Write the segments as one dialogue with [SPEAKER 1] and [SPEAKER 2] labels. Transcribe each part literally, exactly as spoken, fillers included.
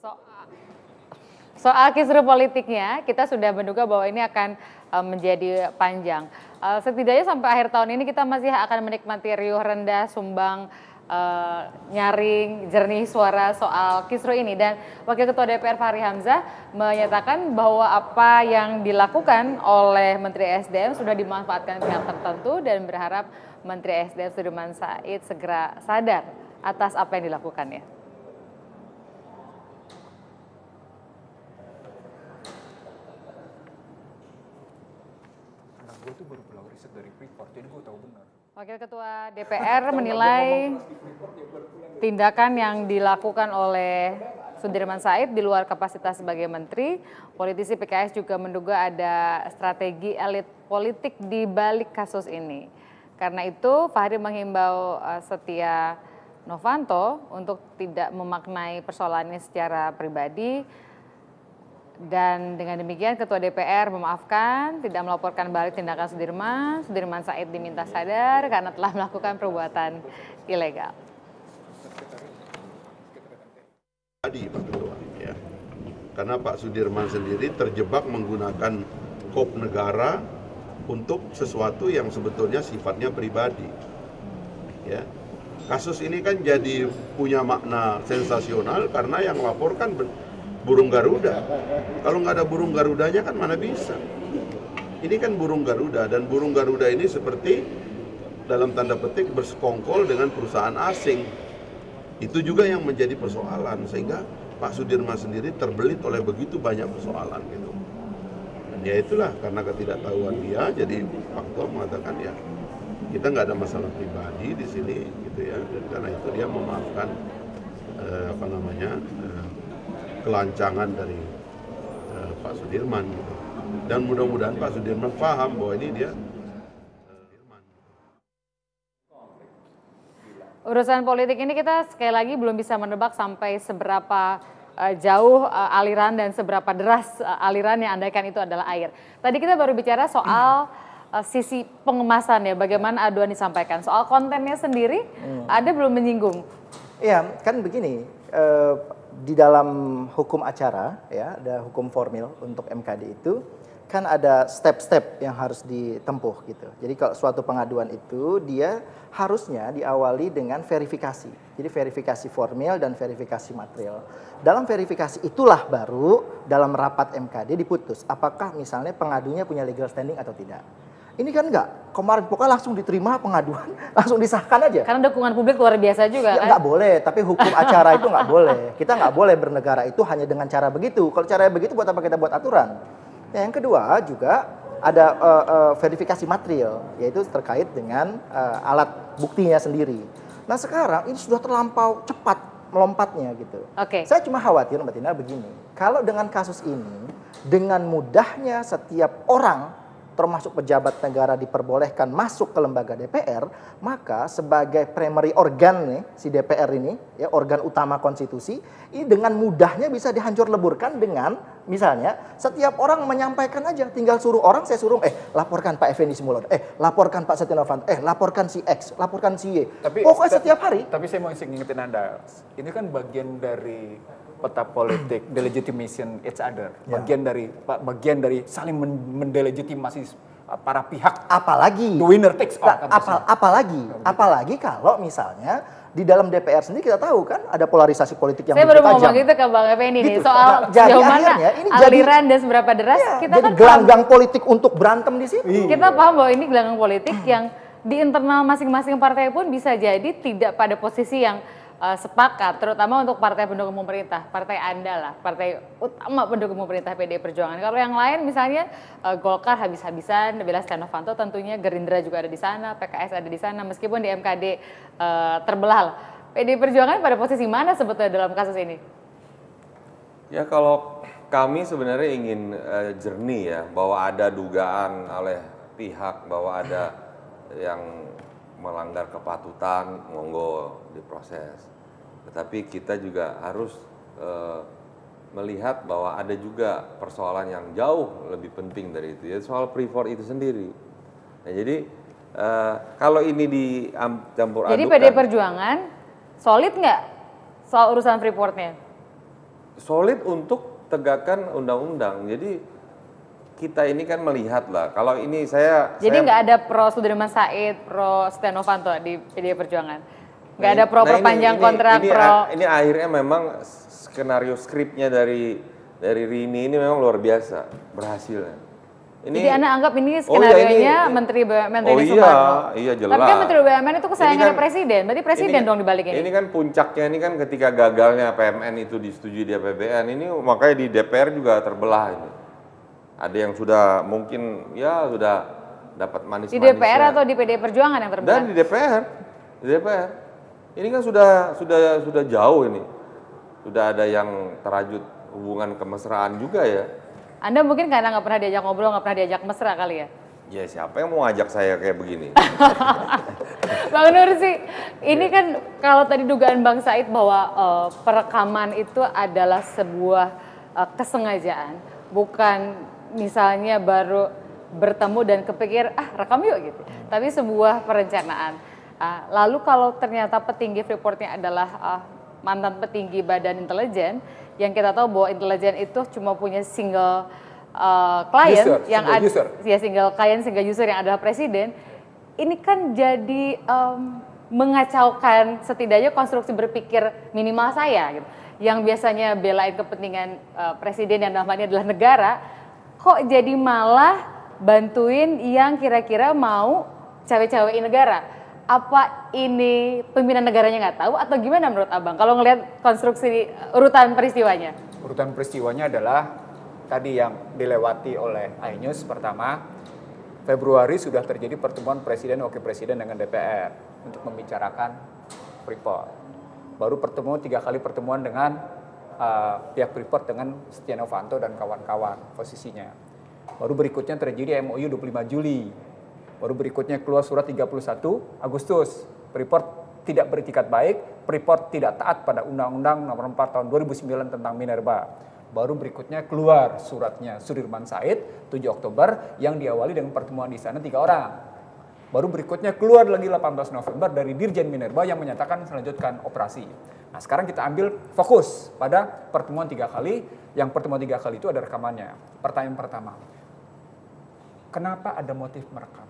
[SPEAKER 1] Soal, soal kisru politiknya, kita sudah menduga bahwa ini akan uh, menjadi panjang. Uh, setidaknya sampai akhir tahun ini kita masih akan menikmati riuh rendah sumbang uh, nyaring jernih suara soal kisru ini. Dan Wakil Ketua D P R Fahri Hamzah menyatakan bahwa apa yang dilakukan oleh Menteri S D M sudah dimanfaatkan pihak tertentu dan berharap Menteri S D M Sudirman Said segera sadar atas apa yang dilakukannya.
[SPEAKER 2] Gue tuh baru pulang riset dari Freeport, jadi gue tahu benar.
[SPEAKER 1] Wakil Ketua D P R menilai tindakan yang dilakukan oleh Sudirman Said di luar kapasitas sebagai menteri. Politisi P K S juga menduga ada strategi elit politik di balik kasus ini. Karena itu Fahri menghimbau uh, Setia Novanto untuk tidak memaknai persoalannya secara pribadi. Dan dengan demikian Ketua D P R memaafkan, tidak melaporkan balik tindakan Sudirman. Sudirman Said diminta sadar karena telah melakukan perbuatan ilegal.
[SPEAKER 3] Tadi Pak Ketua, ya. Karena Pak Sudirman sendiri terjebak menggunakan kop negara untuk sesuatu yang sebetulnya sifatnya pribadi. Ya. Kasus ini kan jadi punya makna sensasional karena yang laporkan burung Garuda. Kalau nggak ada burung Garudanya kan mana bisa. Ini kan burung Garuda, dan burung Garuda ini seperti dalam tanda petik bersekongkol dengan perusahaan asing. Itu juga yang menjadi persoalan, sehingga Pak Sudirman sendiri terbelit oleh begitu banyak persoalan gitu. Dan ya itulah, karena ketidaktahuan dia, jadi Pak Ketua mengatakan ya kita nggak ada masalah pribadi di sini gitu ya. Dan karena itu dia memaafkan eh, apa namanya eh, kelancangan dari uh, Pak Sudirman gitu. Dan mudah-mudahan Pak Sudirman paham bahwa ini dia uh,
[SPEAKER 1] urusan politik ini kita sekali lagi belum bisa menebak sampai seberapa uh, jauh uh, aliran dan seberapa deras uh, aliran yang andaikan itu adalah air. Tadi kita baru bicara soal uh, sisi pengemasan ya, bagaimana aduan disampaikan. Soal kontennya sendiri hmm. ada belum menyinggung?
[SPEAKER 4] Iya, kan begini, uh, di dalam hukum acara ya, ada hukum formil untuk M K D itu kan ada step-step yang harus ditempuh gitu. Jadi kalau suatu pengaduan itu dia harusnya diawali dengan verifikasi. Jadi verifikasi formil dan verifikasi material. Dalam verifikasi itulah baru dalam rapat M K D diputus apakah misalnya pengadunya punya legal standing atau tidak. Ini kan enggak, kemarin pokoknya langsung diterima pengaduan, langsung disahkan aja.
[SPEAKER 1] Karena dukungan publik luar biasa juga
[SPEAKER 4] ya,
[SPEAKER 1] kan?
[SPEAKER 4] Enggak boleh, tapi hukum acara itu enggak boleh. Kita enggak boleh bernegara itu hanya dengan cara begitu. Kalau caranya begitu buat apa kita buat aturan? Ya, yang kedua juga ada uh, uh, verifikasi material, yaitu terkait dengan uh, alat buktinya sendiri. Nah sekarang ini sudah terlampau cepat melompatnya gitu.
[SPEAKER 1] Oke.
[SPEAKER 4] Saya cuma khawatir Mbak Tina begini, kalau dengan kasus ini, dengan mudahnya setiap orang termasuk pejabat negara diperbolehkan masuk ke lembaga D P R, maka sebagai primary organ nih, si D P R ini, ya organ utama konstitusi, ini dengan mudahnya bisa dihancur leburkan dengan misalnya setiap orang menyampaikan aja, tinggal suruh orang, saya suruh, eh laporkan Pak Effendi Simbolon, eh laporkan Pak Setia Novanto, eh laporkan si X, laporkan si Y. Tapi, pokoknya setiap hari.
[SPEAKER 2] Tapi saya mau ngingetin Anda, ini kan bagian dari peta politik delegitimation each other, ya. bagian dari bagian dari saling mendelegitimasi para pihak.
[SPEAKER 4] Apalagi
[SPEAKER 2] the winner takes all.
[SPEAKER 4] Nah, apa, apalagi nah, apalagi kalau misalnya di dalam D P R sendiri kita tahu kan ada polarisasi politik yang
[SPEAKER 1] saya baru mau ngomong
[SPEAKER 4] tajam.
[SPEAKER 1] gitu ke Bang Effendi
[SPEAKER 4] gitu.
[SPEAKER 1] nih soal
[SPEAKER 4] nah,
[SPEAKER 1] sejauh mana
[SPEAKER 4] ini
[SPEAKER 1] aliran
[SPEAKER 4] jadi,
[SPEAKER 1] dan seberapa deras
[SPEAKER 4] ya,
[SPEAKER 1] kita
[SPEAKER 4] jadi
[SPEAKER 1] kan
[SPEAKER 4] gelanggang paham, politik untuk berantem di situ.
[SPEAKER 1] Kita paham bahwa ini gelanggang politik yang di internal masing-masing partai pun bisa jadi tidak pada posisi yang Uh, sepakat, terutama untuk partai pendukung pemerintah, partai Anda lah, partai utama pendukung pemerintah P D I Perjuangan. Kalau yang lain misalnya uh, Golkar habis-habisan, bela Setia Novanto, tentunya Gerindra juga ada di sana, P K S ada di sana, meskipun di M K D uh, terbelah lah. P D I Perjuangan pada posisi mana sebetulnya dalam kasus ini?
[SPEAKER 5] Ya kalau kami sebenarnya ingin uh, jernih ya, bahwa ada dugaan oleh pihak bahwa ada yang melanggar kepatutan, monggo diproses. Tetapi kita juga harus uh, melihat bahwa ada juga persoalan yang jauh lebih penting dari itu, ya soal Freeport itu sendiri. Nah, jadi uh, kalau ini dicampur adukan.
[SPEAKER 1] Jadi P D I Perjuangan solid nggak soal urusan Freeport-nya?
[SPEAKER 5] solid untuk tegakkan undang-undang. Jadi kita ini kan melihat lah, kalau ini saya...
[SPEAKER 1] Jadi
[SPEAKER 5] saya,
[SPEAKER 1] nggak ada pro Sudirman Said, pro Setia Novanto di P D I Perjuangan? Nggak
[SPEAKER 5] nah,
[SPEAKER 1] ada pro
[SPEAKER 5] nah
[SPEAKER 1] perpanjang
[SPEAKER 5] ini,
[SPEAKER 1] kontrak,
[SPEAKER 5] ini,
[SPEAKER 1] pro...
[SPEAKER 5] Ini, ini akhirnya memang skenario skripnya dari dari Rini ini memang luar biasa berhasilnya. Ini,
[SPEAKER 1] Jadi Anda anggap ini
[SPEAKER 5] oh
[SPEAKER 1] skenarionya
[SPEAKER 5] iya, ini,
[SPEAKER 1] Menteri B U M N
[SPEAKER 5] oh
[SPEAKER 1] Rini
[SPEAKER 5] iya,
[SPEAKER 1] Sumarno.
[SPEAKER 5] iya jelas.
[SPEAKER 1] Tapi kan Menteri B U M N itu kesayangannya
[SPEAKER 5] kan,
[SPEAKER 1] Presiden, berarti Presiden
[SPEAKER 5] ini,
[SPEAKER 1] dong dibalik ini.
[SPEAKER 5] Ini kan puncaknya, ini kan ketika gagalnya P M N itu disetujui di A P B N, ini makanya di D P R juga terbelah ini. Ada yang sudah mungkin ya sudah dapat manis-manisnya.
[SPEAKER 1] Di D P R atau di P D I Perjuangan yang terbelah?
[SPEAKER 5] Dan di D P R, di D P R. Ini kan sudah sudah sudah jauh ini. Sudah ada yang terajut hubungan kemesraan juga ya.
[SPEAKER 1] Anda mungkin karena nggak pernah diajak ngobrol, nggak pernah diajak mesra kali ya?
[SPEAKER 5] Ya siapa yang mau ajak saya kayak begini?
[SPEAKER 1] Bang Nur sih, ini kan kalau tadi dugaan Bang Said bahwa uh, perekaman itu adalah sebuah uh, kesengajaan, bukan misalnya baru bertemu dan kepikir ah rekam yuk gitu, tapi sebuah perencanaan. Uh, lalu kalau ternyata petinggi Freeport-nya adalah uh, mantan petinggi Badan Intelijen, yang kita tahu bahwa intelijen itu cuma punya single uh, client
[SPEAKER 2] user,
[SPEAKER 1] yang
[SPEAKER 2] single
[SPEAKER 1] ada,
[SPEAKER 2] user.
[SPEAKER 1] ya single client, single user yang adalah presiden. Ini kan jadi um, mengacaukan setidaknya konstruksi berpikir minimal saya, gitu. Yang biasanya belain kepentingan uh, presiden yang namanya adalah negara, kok jadi malah bantuin yang kira-kira mau cawe-cawein negara. Apa ini pimpinan negaranya nggak tahu atau gimana menurut Abang? Kalau ngelihat konstruksi urutan peristiwanya?
[SPEAKER 2] Urutan peristiwanya adalah tadi yang dilewati oleh iNews. Pertama, Februari sudah terjadi pertemuan Presiden Wakil Presiden dengan D P R untuk membicarakan Freeport. Baru pertemuan tiga kali pertemuan dengan uh, pihak Freeport dengan Setia Novanto dan kawan-kawan posisinya. Baru berikutnya terjadi M O U dua puluh lima Juli. Baru berikutnya keluar surat tiga puluh satu Agustus. Freeport tidak beretikat baik, Freeport tidak taat pada Undang-Undang Nomor empat Tahun dua ribu sembilan tentang Minerba. Baru berikutnya keluar suratnya Sudirman Said tujuh Oktober yang diawali dengan pertemuan di sana tiga orang. Baru berikutnya keluar lagi delapan belas November dari Dirjen Minerba yang menyatakan melanjutkan operasi. Nah sekarang kita ambil fokus pada pertemuan tiga kali. Yang pertemuan tiga kali itu ada rekamannya. Pertanyaan pertama, kenapa ada motif merekam?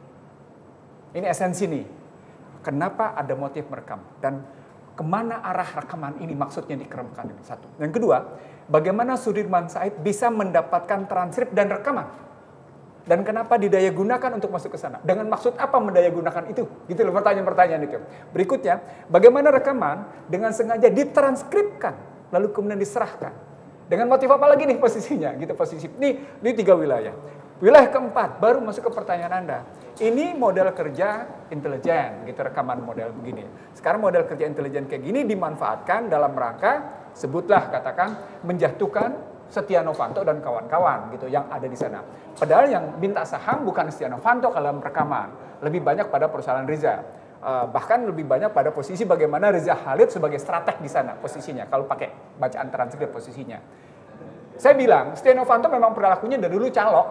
[SPEAKER 2] Ini esensi nih, kenapa ada motif merekam dan kemana arah rekaman ini maksudnya dikeramkan ini satu. Yang kedua, bagaimana Sudirman Said bisa mendapatkan transkrip dan rekaman dan kenapa didaya gunakan untuk masuk ke sana? Dengan maksud apa mendaya gunakan itu? Gitu loh pertanyaan-pertanyaan itu. Berikutnya, bagaimana rekaman dengan sengaja ditranskripkan lalu kemudian diserahkan? Dengan motif apa lagi nih posisinya? Gitu posisi. Ini ini tiga wilayah. Wilayah keempat, baru masuk ke pertanyaan Anda. Ini model kerja intelijen, gitu rekaman model begini. Sekarang model kerja intelijen kayak gini dimanfaatkan dalam rangka, sebutlah katakan, menjatuhkan Setia Novanto dan kawan-kawan gitu yang ada di sana. Padahal yang minta saham bukan Setia Novanto kalau dalam rekaman, lebih banyak pada perusahaan Riza. Uh, bahkan lebih banyak pada posisi bagaimana Riza Khalid sebagai strateg di sana posisinya, kalau pakai bacaan transkrip posisinya. Saya bilang, Setia Novanto memang perilakunya dari dulu calok.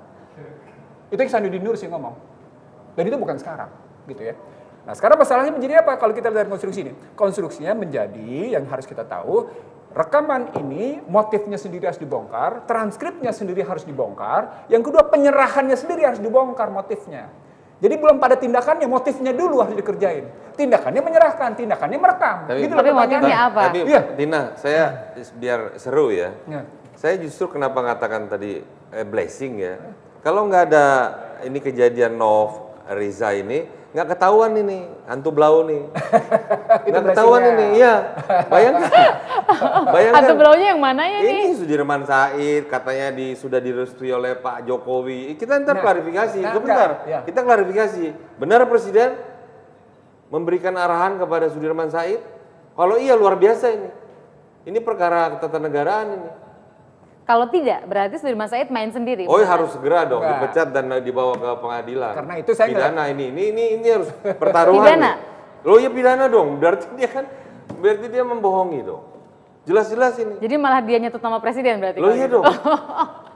[SPEAKER 2] Itu yang Sanudin Nur sih ngomong. Dan itu bukan sekarang, gitu ya. Nah, sekarang masalahnya menjadi apa kalau kita lihat konstruksi ini? Konstruksinya menjadi yang harus kita tahu, rekaman ini motifnya sendiri harus dibongkar, transkripnya sendiri harus dibongkar, yang kedua penyerahannya sendiri harus dibongkar motifnya. Jadi belum pada tindakannya, motifnya dulu harus dikerjain. Tindakannya menyerahkan, tindakannya merekam.
[SPEAKER 5] Tapi,
[SPEAKER 1] gitu tapi motifnya apa?
[SPEAKER 5] Tapi
[SPEAKER 1] iya.
[SPEAKER 5] Tina, saya biar seru ya.
[SPEAKER 4] Ya.
[SPEAKER 5] Saya justru kenapa katakan tadi eh, blessing ya. Kalau nggak ada ini kejadian Nov, Riza ini, nggak ketahuan ini, hantu blau nih. Nggak ketahuan ini, iya. Bayangkan. Bayangkan.
[SPEAKER 1] Hantu blaunya yang mana ya nih?
[SPEAKER 5] Ini Sudirman Said, katanya di, sudah direstui oleh Pak Jokowi. Kita ntar
[SPEAKER 4] nah,
[SPEAKER 5] klarifikasi,
[SPEAKER 4] nah,
[SPEAKER 5] sebentar.
[SPEAKER 4] ya.
[SPEAKER 5] Kita klarifikasi. Benar Presiden memberikan arahan kepada Sudirman Said? Kalau iya luar biasa ini. Ini perkara ketatanegaraan ini.
[SPEAKER 1] Kalau tidak, berarti Sudirman Said main sendiri.
[SPEAKER 5] Oh harus segera dong,
[SPEAKER 4] Enggak.
[SPEAKER 5] dipecat dan dibawa ke pengadilan.
[SPEAKER 4] Karena itu saya
[SPEAKER 5] pidana ini, ini, ini, ini harus pertaruhan.
[SPEAKER 1] Pidana?
[SPEAKER 5] Nih. Loh ya pidana dong, berarti dia kan, berarti dia membohongi dong. Jelas-jelas ini.
[SPEAKER 1] Jadi malah dia nyetut nama presiden berarti.
[SPEAKER 5] Loh
[SPEAKER 1] kalau
[SPEAKER 5] iya
[SPEAKER 1] gitu.
[SPEAKER 5] dong.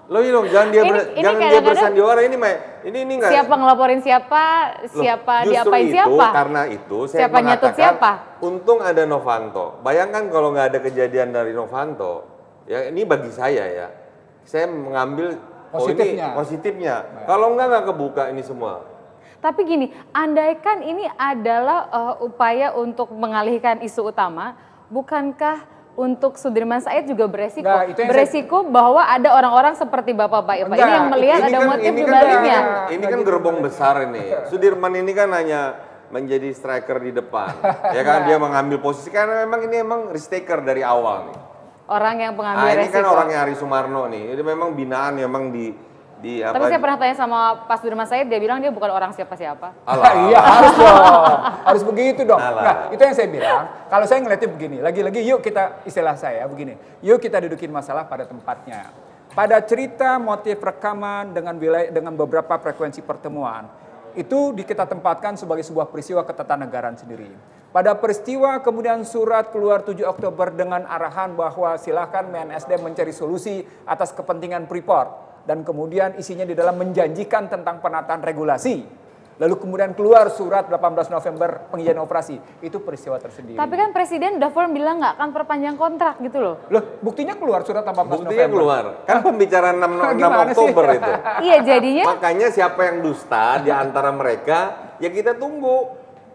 [SPEAKER 5] Loh iya dong, jangan dia
[SPEAKER 1] Ini-
[SPEAKER 5] ber,
[SPEAKER 1] ini
[SPEAKER 5] jangan dia
[SPEAKER 1] kadang-kadang
[SPEAKER 5] bersandiwara ini Mai. Ini ini enggak.
[SPEAKER 1] Siapa ngelaporin siapa,
[SPEAKER 5] Loh,
[SPEAKER 1] siapa
[SPEAKER 5] justru
[SPEAKER 1] diapain
[SPEAKER 5] itu,
[SPEAKER 1] siapa?
[SPEAKER 5] Karena itu saya
[SPEAKER 1] Siapa nyatut
[SPEAKER 5] mengatakan
[SPEAKER 1] siapa?
[SPEAKER 5] untung ada Novanto. Bayangkan kalau nggak ada kejadian dari Novanto, ya ini bagi saya ya. Saya mengambil
[SPEAKER 2] Positifnya.
[SPEAKER 5] oh ini positifnya. Kalau nggak nggak kebuka ini semua.
[SPEAKER 1] Tapi gini, andaikan ini adalah uh, upaya untuk mengalihkan isu utama, bukankah untuk Sudirman Said juga beresiko?
[SPEAKER 2] Nah, itu yang
[SPEAKER 1] beresiko bahwa ada orang-orang seperti Bapak-Bapak ini
[SPEAKER 2] Enggak,
[SPEAKER 1] yang melihat
[SPEAKER 5] Ini
[SPEAKER 1] ada
[SPEAKER 5] kan-
[SPEAKER 1] motif
[SPEAKER 5] ini
[SPEAKER 1] di
[SPEAKER 5] kan-
[SPEAKER 1] baliknya.
[SPEAKER 5] Ini kan, ini kan gerbong besar ini. Sudirman ini kan hanya menjadi striker di depan, ya kan dia mengambil posisi karena memang ini emang risk taker dari awal nih.
[SPEAKER 1] Orang yang pengambil
[SPEAKER 5] Nah ini
[SPEAKER 1] resiko.
[SPEAKER 5] kan orangnya Ari Sumarno nih, ini memang binaan memang di di apa?
[SPEAKER 1] Tapi saya pernah tanya sama Pak Sudirman Said, dia bilang dia bukan orang siapa-siapa.
[SPEAKER 5] Alah.
[SPEAKER 2] Iya harus dong, harus begitu dong.
[SPEAKER 5] Alah.
[SPEAKER 2] Nah itu yang saya bilang, kalau saya ngeliatnya begini, lagi-lagi yuk kita, istilah saya begini, yuk kita dudukin masalah pada tempatnya. Pada cerita motif rekaman dengan wilayah, dengan beberapa frekuensi pertemuan, itu di kita tempatkan sebagai sebuah peristiwa ketatanegaraan sendiri. Pada peristiwa kemudian surat keluar tujuh Oktober dengan arahan bahwa silakan M N S D mencari solusi atas kepentingan Freeport. Dan kemudian isinya di dalam menjanjikan tentang penataan regulasi. Lalu kemudian keluar surat delapan belas November pengizinan operasi. Itu peristiwa tersendiri.
[SPEAKER 1] Tapi kan Presiden udah firm bilang nggak akan perpanjang kontrak gitu loh.
[SPEAKER 2] Loh, buktinya keluar surat delapan belas
[SPEAKER 5] Buktinya
[SPEAKER 2] November.
[SPEAKER 5] keluar, kan pembicaraan enam, enam
[SPEAKER 2] Gimana sih?
[SPEAKER 5] Oktober itu.
[SPEAKER 1] Iya jadinya
[SPEAKER 5] Makanya siapa yang dusta di antara mereka, ya kita tunggu.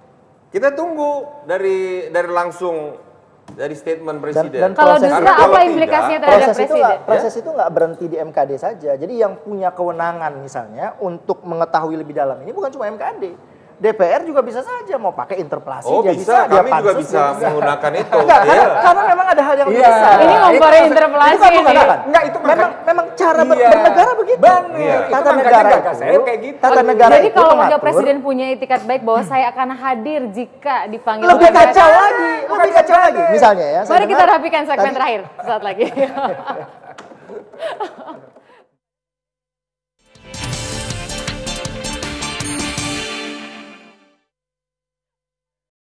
[SPEAKER 5] Kita tunggu dari dari langsung dari statement presiden.
[SPEAKER 4] dan
[SPEAKER 1] kalau
[SPEAKER 4] proses-
[SPEAKER 1] dusta
[SPEAKER 5] Karena kalau
[SPEAKER 1] apa
[SPEAKER 5] tidak,
[SPEAKER 1] implikasinya terhadap
[SPEAKER 4] proses itu
[SPEAKER 1] Presiden?
[SPEAKER 4] nggak proses itu nggak berhenti di M K D saja. Jadi yang punya kewenangan misalnya untuk mengetahui lebih dalam ini bukan cuma M K D. D P R juga bisa saja mau pakai interpelasi
[SPEAKER 5] Oh
[SPEAKER 4] dia
[SPEAKER 5] bisa,
[SPEAKER 4] dia
[SPEAKER 5] kami juga
[SPEAKER 4] pansus,
[SPEAKER 5] bisa
[SPEAKER 4] dia
[SPEAKER 5] menggunakan itu.
[SPEAKER 4] Enggak,
[SPEAKER 5] Iya.
[SPEAKER 4] karena, karena memang ada hal yang lebih
[SPEAKER 2] Iya.
[SPEAKER 4] besar.
[SPEAKER 1] Ini ngomporin
[SPEAKER 2] Itu-
[SPEAKER 1] interpelasi
[SPEAKER 4] Itu kan bukan
[SPEAKER 1] ini.
[SPEAKER 4] apa?
[SPEAKER 2] Enggak, itu
[SPEAKER 4] memang
[SPEAKER 2] makanya-
[SPEAKER 4] memang cara ber-
[SPEAKER 2] Iya.
[SPEAKER 4] bernegara begitu.
[SPEAKER 2] Benar.
[SPEAKER 5] Iya.
[SPEAKER 2] Itu
[SPEAKER 4] Tata
[SPEAKER 2] makanya
[SPEAKER 4] negara
[SPEAKER 2] gagasan saya
[SPEAKER 4] itu,
[SPEAKER 2] kayak gitu.
[SPEAKER 4] tata negara
[SPEAKER 1] Jadi
[SPEAKER 4] itu
[SPEAKER 1] kalau udah
[SPEAKER 4] mengatur-
[SPEAKER 1] Presiden punya itikat baik bahwa saya akan hadir jika dipanggil
[SPEAKER 4] lebih
[SPEAKER 1] oleh M N S D.
[SPEAKER 4] kacau lagi, lebih kacau lagi. Misalnya ya. saya
[SPEAKER 1] Mari kita
[SPEAKER 4] dengar
[SPEAKER 1] rapikan segmen
[SPEAKER 4] tadi-
[SPEAKER 1] terakhir saat lagi.